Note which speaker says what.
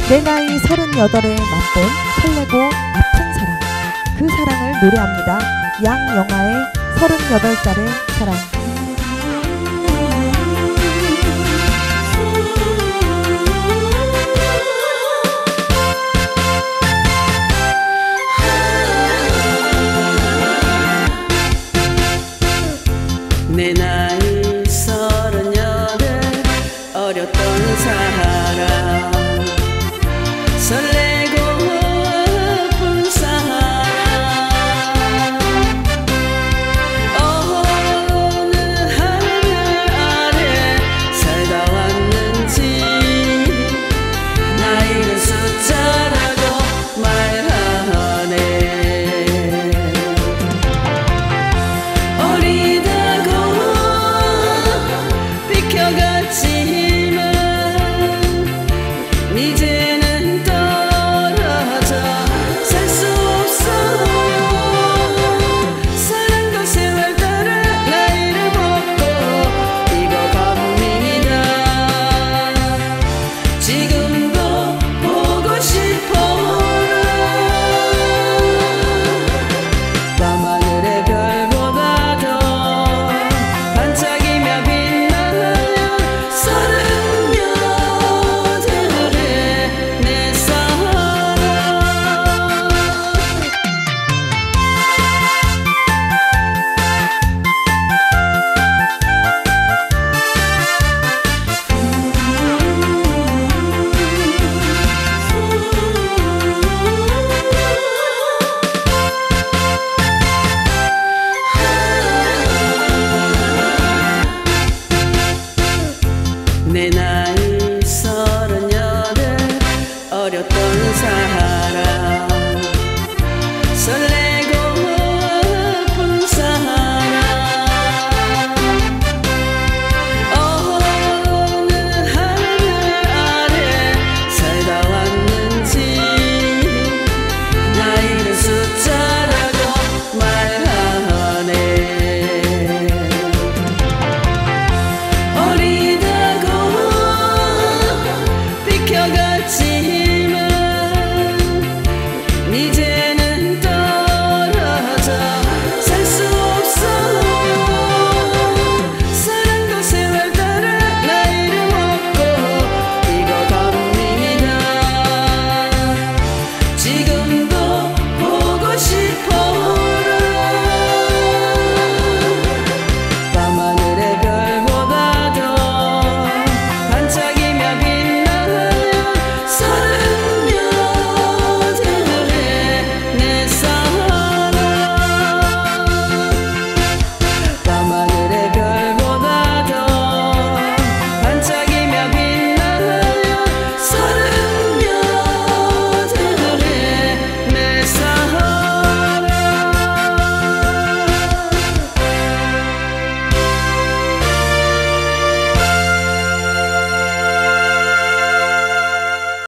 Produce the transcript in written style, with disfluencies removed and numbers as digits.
Speaker 1: 내 나이 38에 맛본 설레고 아픈 사랑, 그 사랑을 노래합니다. 양영아의 38살의 사랑.
Speaker 2: 내 나이 38, 어렸던 사람, 설레고 아픈 사람, 어느 하늘 아래 살다 왔는지 나이는 숫자라고 말하네. 이제는 떨어져 살 수 없어. 사랑도 세월 따라 나이를 먹고 익어갑니다. 지금도 보고 싶어라. 밤하늘의 별보다 더 반짝이며 빛나는 내 나이 38, 어렸던